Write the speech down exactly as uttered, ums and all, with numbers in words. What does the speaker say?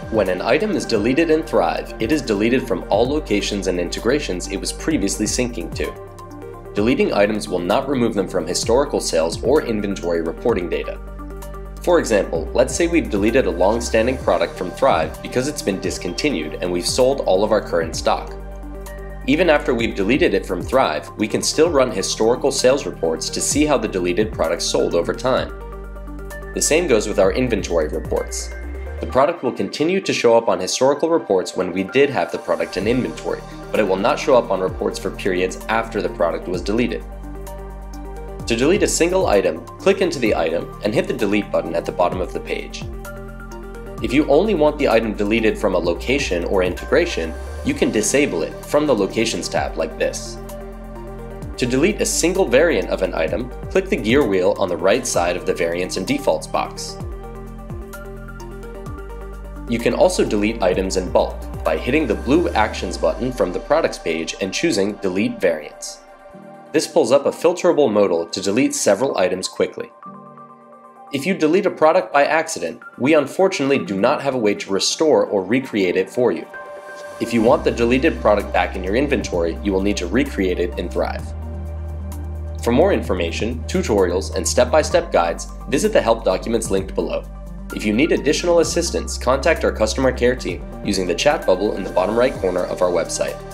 When an item is deleted in Thrive, it is deleted from all locations and integrations it was previously syncing to. Deleting items will not remove them from historical sales or inventory reporting data. For example, let's say we've deleted a long-standing product from Thrive because it's been discontinued and we've sold all of our current stock. Even after we've deleted it from Thrive, we can still run historical sales reports to see how the deleted product sold over time. The same goes with our inventory reports. The product will continue to show up on historical reports when we did have the product in inventory, but it will not show up on reports for periods after the product was deleted. To delete a single item, click into the item and hit the delete button at the bottom of the page. If you only want the item deleted from a location or integration, you can disable it from the Locations tab like this. To delete a single variant of an item, click the gear wheel on the right side of the Variants and Defaults box. You can also delete items in bulk by hitting the blue Actions button from the Products page and choosing Delete Variants. This pulls up a filterable modal to delete several items quickly. If you delete a product by accident, we unfortunately do not have a way to restore or recreate it for you. If you want the deleted product back in your inventory, you will need to recreate it in Thrive. For more information, tutorials, and step-by-step guides, visit the help documents linked below. If you need additional assistance, contact our customer care team using the chat bubble in the bottom right corner of our website.